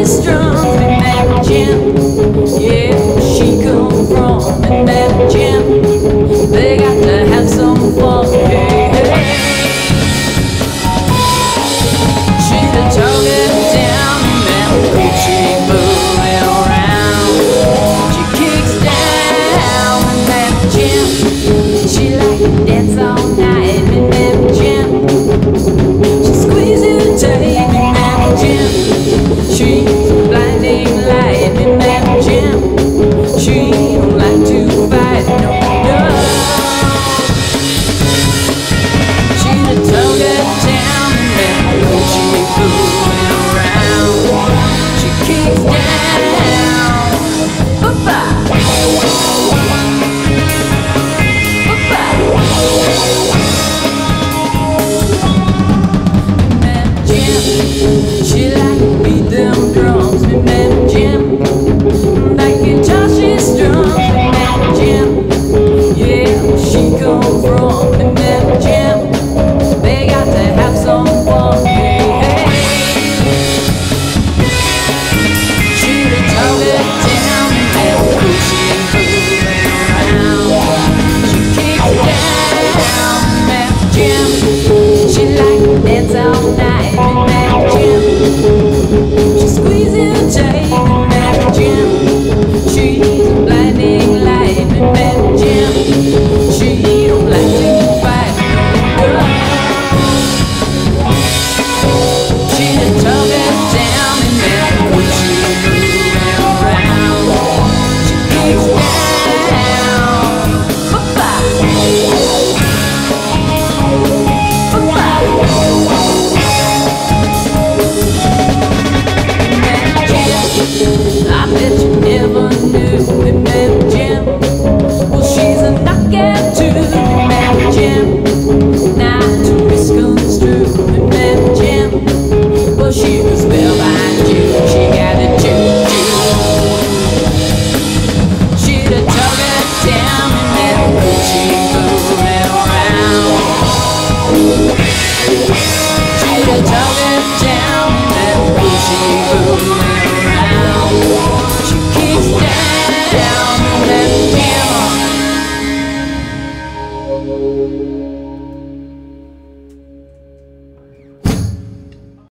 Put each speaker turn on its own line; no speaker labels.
strums in that gym. Yeah, she come from in that gym. They got to have some fun. Hey, hey. She the talking down that she moving around. She kicks down in that gym. She like to dance all night in that gym. She squeezes tight in that gym. She blinding light in that gym. She don't like to fight, no, no. She the talking down that she moving around. She kicks down. Bye-bye. She like to beat them drums in that gym. Like guitar she strums in that gym. Yeah, where she come from in that gym. They got to have some fun. Hey, hey. She the talking down that she moving around. She kicks down in that gym. She like to dance all night in that gym. She squeezes tight.